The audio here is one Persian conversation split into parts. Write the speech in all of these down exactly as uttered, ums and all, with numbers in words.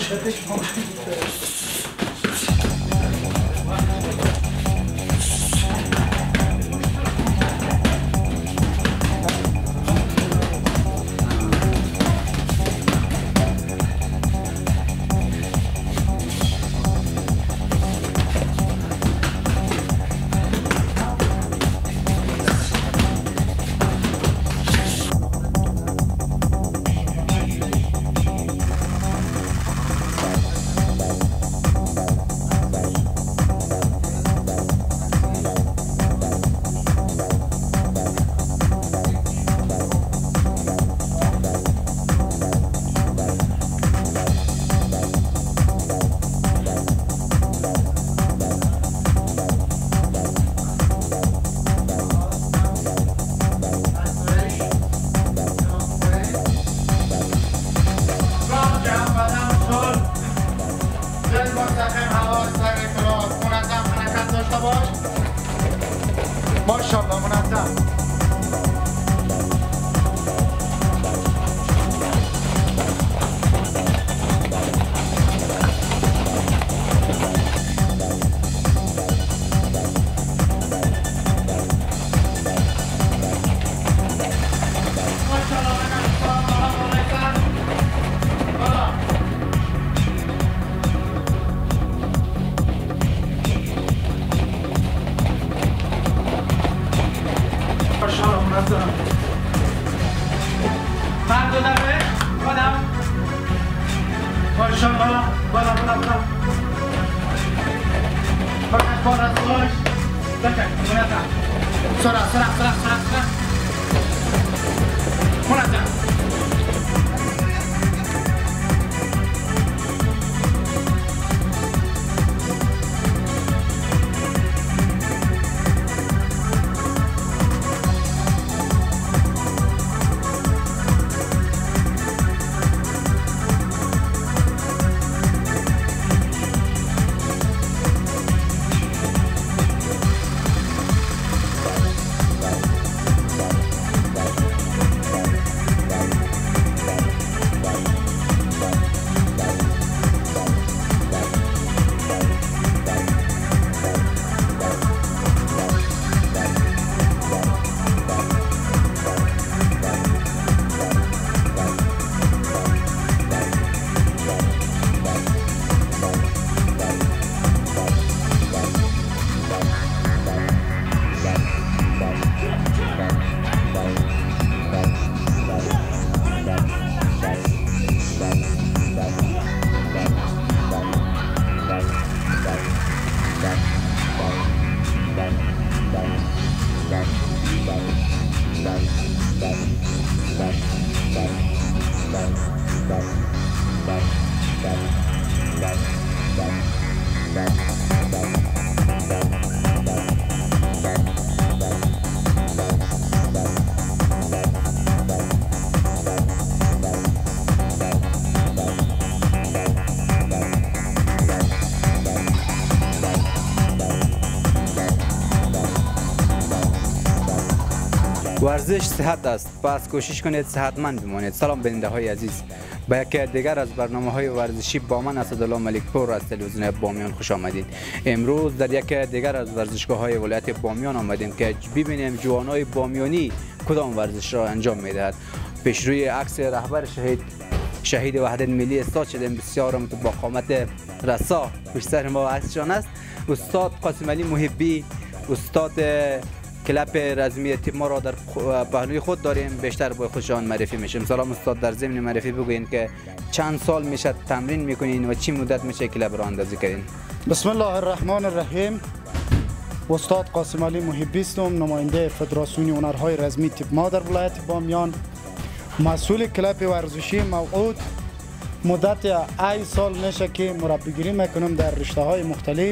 ماشاءالله منظم. من دو دفعه خودم ماشاءالله بالا بالا بالا فقط بار از باش بکن منظم سرعت سرعت سرعت سرعت سرعت منظم ورزش صحت است، پس کوشش کنید صحتمند بمانید. سلام بیننده های عزیز، به یکی دیگر از برنامه های ورزشی با من اسدالله ملک پور از تلویزیون بامیان خوش آمدید. امروز در یکی دیگر از ورزشگاه های ولایت بامیان آمدیم که ببینیم جوانای بامیانی کدام ورزش را انجام میدهد. پیشروی عکس رهبر شهید شهید وحدت ملی استاد شدیم، بسیار با قامت رسا پشت سر ما عکسشان است. استاد قاسم علی محبی، استاد کلاب رزمی تیم ما را در پهلوی خود داریم، بیشتر با خودشان معرفی میشیم. سلام استاد، در ضمن معرفی بگوین که چند سال میشه تمرین میکنین و چی مدت میشه کلاب را اندازی کردین؟ بسم الله الرحمن الرحیم. استاد قاسم علی محبی هستم، نماینده فدراسیون هنرهای رزمی تیم ما در ولایت بامیان، مسئول کلاب ورزشی موعود. مدت ای سال میشه که مربیگری میکنم در رشته های مختلف،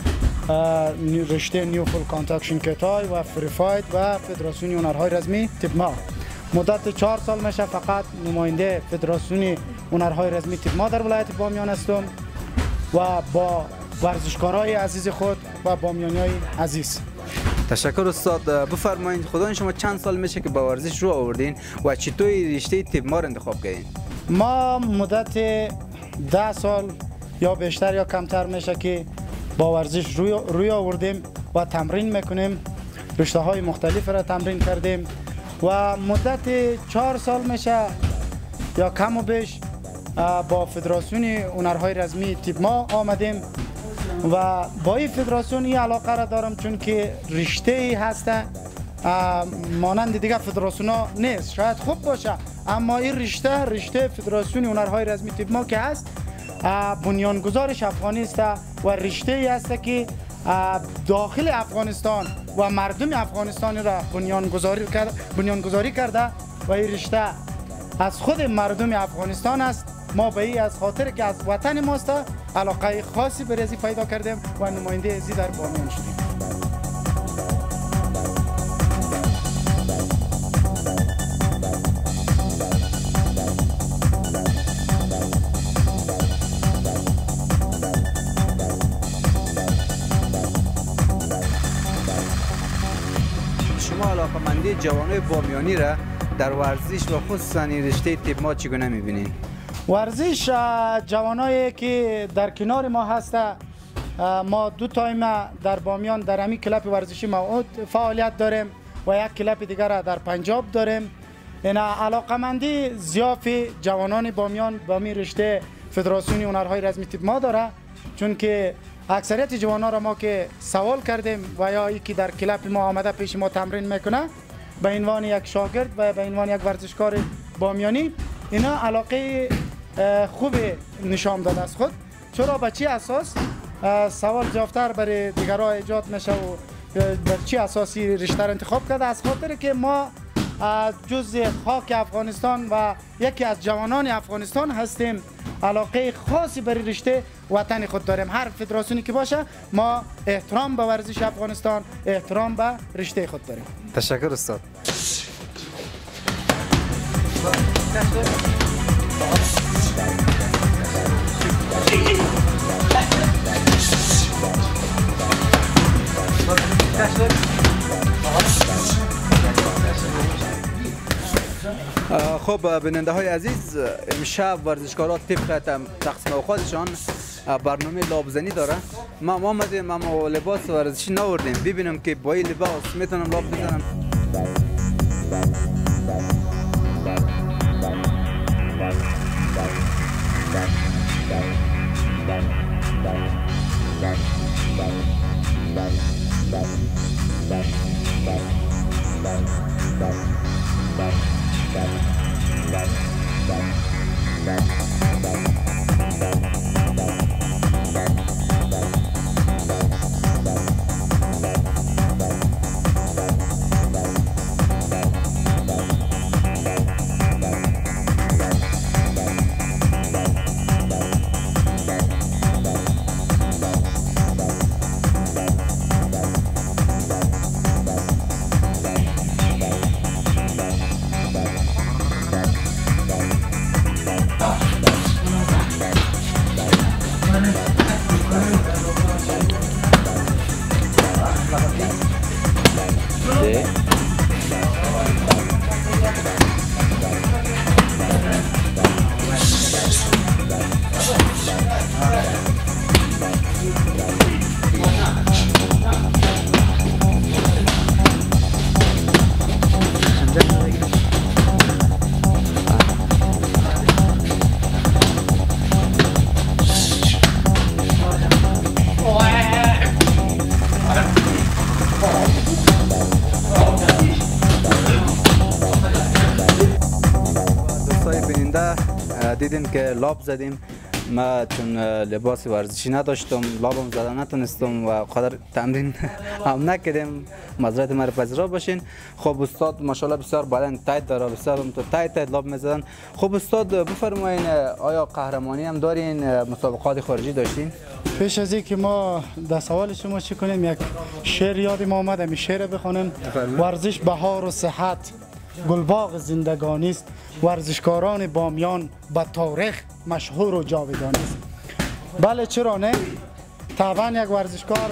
رشته نیو فول کانتاکت شینکتای و فری فایت و فدراسیون هنرهای رزمی تیپما. مدت چهار سال میشه فقط نماینده فدراسیون هنرهای رزمی تیپما در ولایت بامیان هستم و با ورزشکارای عزیز خود و بامیانیای عزیز. تشکر استاد. بفرمایید خدا شما چند سال میشه که با ورزش رو آوردین و چطور رشته تیپما را انتخاب کردین؟ ما مدت ده سال یا بیشتر یا کمتر میشه که با ورزش روی, روی آوردیم و تمرین میکنیم. رشته های مختلف را تمرین کردیم و مدت چهار سال میشه یا کم و بیش با فدراسیون هنرهای رزمی تیپ ما آمدیم و با این فدراسیون این علاقه را دارم چون که رشته ای هسته مانند دیگه فدراسیون ها نیست. شاید خوب باشه اما این رشته رشته فدراسیون هنرهای رزمی تیپ ما که هست بنیانگذارش افغانی است و رشته ای است که داخل افغانستان و مردم افغانستان را بنیانگذاری کرده بنیانگذاری کرده و این رشته از خود مردم افغانستان است. ما به این از خاطر که از وطن ماست علاقه خاصی به رزی پیدا کردیم و نماینده ازی در بامیان شدیم. شما علاقه‌مندی جوانای بامیانی را در ورزش و خصوصا رشته تیپ ما چگونه می‌بینید؟ ورزش جوانایی که در کنار ما هست، ما دو تایم در بامیان در همین کلاب ورزشی موعود فعالیت داریم و یک کلاب دیگر در پنجاب داریم. این علاقه‌مندی زیاف جوانان بامیان با می رشته فدراسیون هنرهای رزمی تیپ ما داره، چون که اکثریت جوانان را ما که سوال کردیم و یا یکی در کلاب ما آمده پیش ما تمرین میکنه به عنوان یک شاگرد و به عنوان یک ورزشکار بامیانی، اینا علاقه خوب نشان داده است خود. چرا به چی اساس سوال جافتر برای دیگرها ایجاد میشه و به چی اساسی رشته را انتخاب کرده؟ از خاطر که ما جز خاک افغانستان و یکی از جوانان افغانستان هستیم، علاقه خاصی برای رشته وطن خود داریم. هر فدراسیونی که باشه ما احترام به ورزش افغانستان، احترام به رشته خود داریم. تشکر استاد. خب بیننده های عزیز، امشب ورزشکاران طبق تقسیم اوقاتشان برنامه لابزنی داره. ما ما آمدیم اما لباس ورزشی نوردیم، ببینم که با این لباس میتونم لاب بزنم. دیدین که لاب زدیم. ما چون لباس ورزشی نداشتم لابم زدن نتونستم و قدر تمرین هم نکردیم، معذرت مرا پذیرا باشین. خب استاد ماشاءالله بسیار بدن تایت داره، بسیار تو تایت تایت لاب میزدن. خب استاد بفرمایین آیا قهرمانی هم دارین، مسابقات خارجی داشتین؟ پیش از اینکه ما در سوال شما چی کنیم یک شعر یاد ما آمد، می شعر بخونیم. ورزش بهار و صحت گلباغ زندگانی است، ورزشکاران بامیان به تاریخ مشهور و جاودانی است. بله چرا نه؟ طبعا یک ورزشکار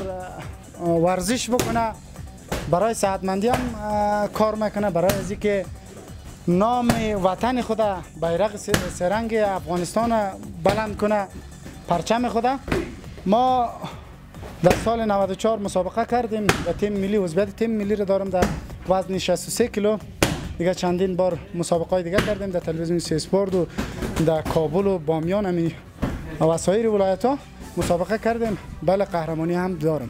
ورزش بکنه برای صحتمندی هم کار میکنه، برای از اینکه نام وطن خود بیرق سرنگ افغانستان بلند کنه، پرچم خود. ما در سال نود و چهار مسابقه کردیم و تیم ملی عضویت تیم ملی رو دارم در وزن شصت و سه کیلو. دیگه چندین بار مسابقه دیگه کردیم در تلویزیون سی اسپورت و در کابل و بامیان همی و سایر ولایت ها مسابقه کردیم. بله قهرمانی هم دارم.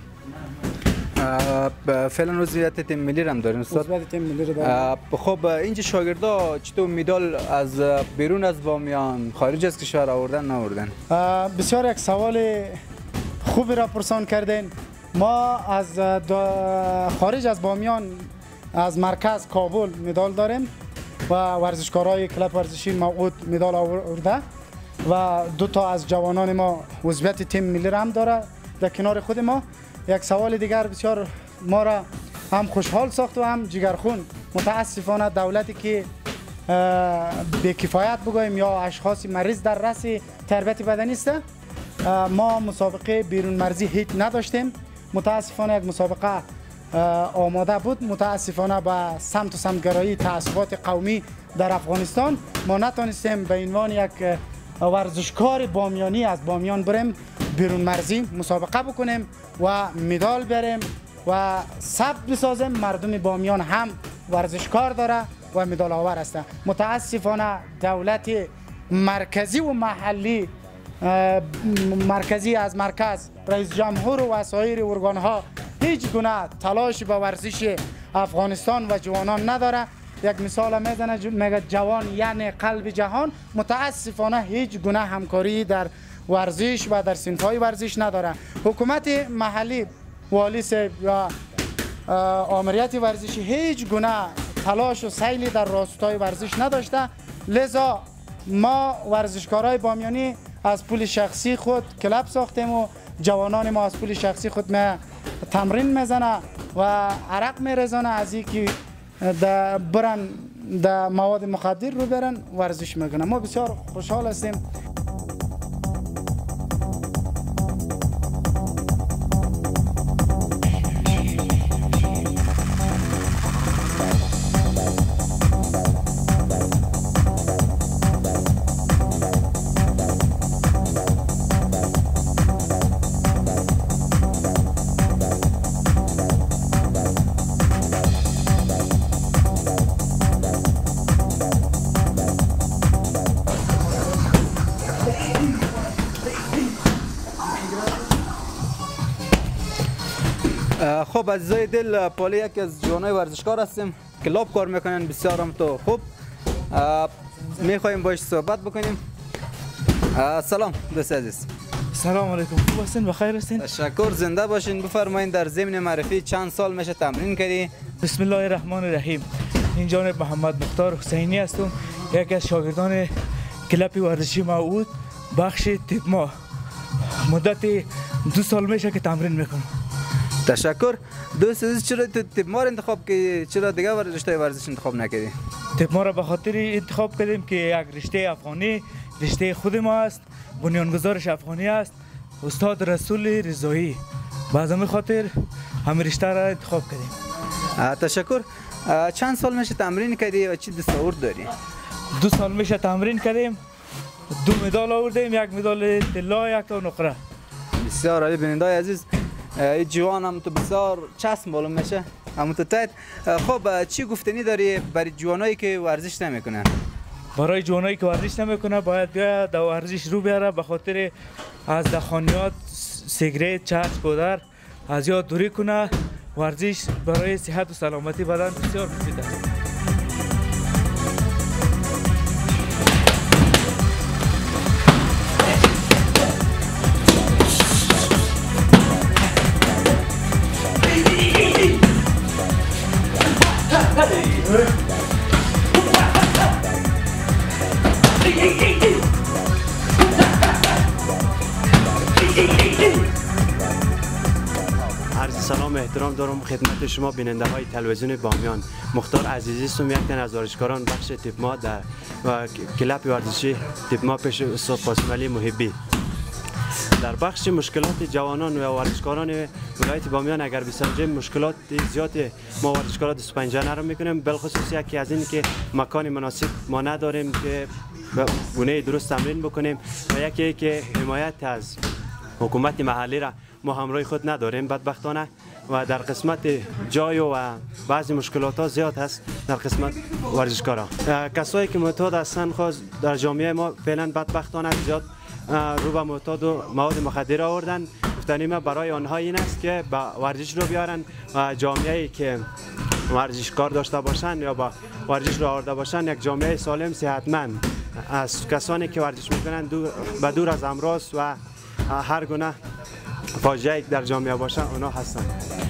فعلا عضویت تیم ملی هم دارین استاد؟ عضویت تیم ملی رو دارم. خب اینجا شاگردا چطور مدال از بیرون از بامیان خارج از کشور آوردن نآوردن؟ بسیار یک سوال خوبی را پرسان کردین. ما از خارج از بامیان از مرکز کابل مدال داریم و ورزشکارای کلاب ورزشی موعود مدال آورده و دو تا از جوانان ما عضویت تیم ملی هم داره در کنار خود ما. یک سوال دیگر بسیار ما را هم خوشحال ساخت و هم جگرخون. متاسفانه دولتی که به کفایت بگوییم یا اشخاص مریض در رأس تربیت بدنی است، ما مسابقه بیرون مرزی هیچ نداشتیم. متاسفانه یک مسابقه آماده بود، متاسفانه به سمت و سمتگرایی تعصبات قومی در افغانستان ما نتونستیم به عنوان یک ورزشکار بامیانی از بامیان بریم بیرون مرزی مسابقه بکنیم و مدال بریم و ثبت بسازیم. مردم بامیان هم ورزشکار داره و مدال آور است. متاسفانه دولت مرکزی و محلی، مرکزی از مرکز، رئیس جمهور و سایر ارگان ها هیچ گونه تلاش به ورزش افغانستان و جوانان نداره. یک مثال میزنه میگه جوان یعنی قلب جهان. متاسفانه هیچ گونه همکاری در ورزش و در صنف‌های ورزش نداره. حکومت محلی، والی یا آمریت ورزشی هیچ گونه تلاش و سیلی در راستای ورزش نداشته. لذا ما ورزشکارای بامیانی از پول شخصی خود کلاب ساختیم و جوانان ما از پول شخصی خود می تمرین میزنه و عرق میرزانه از اینکه در برن در مواد مخدر رو برن ورزش میکنه. ما بسیار خوشحال هستیم. خب عزیزای دل، پالی یکی از جوانای ورزشکار هستیم، کلاب کار میکنن، بسیار هم تو خوب. میخوایم باش صحبت بکنیم. سلام دوست عزیز. سلام علیکم، خوب هستین؟ بخیر هستین؟ تشکر، زنده باشین. بفرمایید در ضمن معرفی چند سال میشه تمرین کردی؟ بسم الله الرحمن الرحیم. این جانب محمد مختار حسینی هستم، یکی از شاگردان کلاب ورزشی موعود بخش تیپما. مدت دو سال میشه که تمرین میکنم. تشکر. دوست عزیز، چرا تو تیپما رو انتخاب کردی؟ چرا دیگه رشته ورزش انتخاب نکردی؟ تیپما را به خاطر انتخاب کردیم که یک رشته افغانی، رشته خود ما است، بنیانگذارش افغانی است، استاد رسول رضایی. باز همین خاطر همین رشته را انتخاب کردیم. تشکر. چند سال میشه تمرین کردی و چی دستاورد داری؟ دو سال میشه تمرین کردیم، دو مدال آوردیم، یک مدال طلا، یک تا نقره. بسیار عالی. بیننده عزیز، این جوان هم تو بسیار چسب معلوم میشه، همون تو تایید. خب چی گفتنی داری برای جوانایی که ورزش نمیکنن؟ برای جوانایی که ورزش نمیکنه باید بیا در ورزش رو بیاره، به خاطر از دخانیات، سیگریت، چرس، کودر از یاد دوری کنه. ورزش برای صحت و سلامتی بدن بسیار مفید است. عرض سلام احترام دارم خدمت شما بیننده های تلویزیون بامیان. مختار عزیزی هستم، یک تن از ورزشکاران بخش تیپما در و کلاب ورزشی تیپما پیش استاد قاسم علی محبی. در بخش مشکلات جوانان و ورزشکاران ولایت بامیان اگر بسنجیم مشکلات زیادی ما ورزشکارا بیست و پنج جانه رو میکنیم، بالخصوص یکی از این که مکان مناسب ما نداریم که به گونه درست تمرین بکنیم و یکی که حمایت از حکومت محلی را ما همراه خود نداریم بدبختانه و در قسمت جای و بعضی مشکلات ها زیاد هست در قسمت ورزشکارا. کسایی که معتاد هستند خاص در جامعه ما فعلا بدبختانه زیاد رو به معتاد و مواد مخدر آوردن. گفتنی ما برای آنها این است که با ورزش رو بیارن و جامعه‌ای که ورزشکار داشته باشند یا با ورزش رو آورده باشند یک جامعه سالم صحتمند از کسانی که ورزش میکنن دور به دور از امراض و هر گونه فاجعه در جامعه باشه اونا هستند.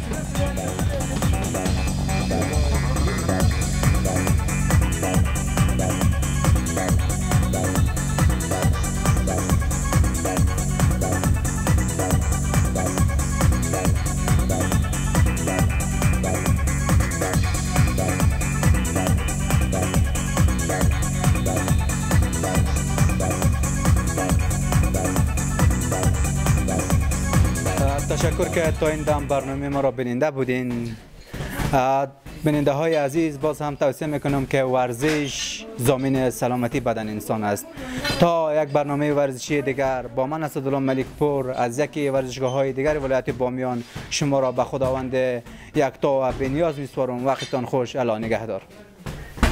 تشکر که تا این دم برنامه ما را بیننده بودین. بیننده های عزیز، باز هم توصیه میکنم که ورزش ضامن سلامتی بدن انسان است. تا یک برنامه ورزشی دیگر با من اسدالله ملک پور از یکی ورزشگاه های دیگر ولایت بامیان شما را به خداوند یکتا و بی‌نیاز میسپارم. وقتتان خوش. الا نگهدار.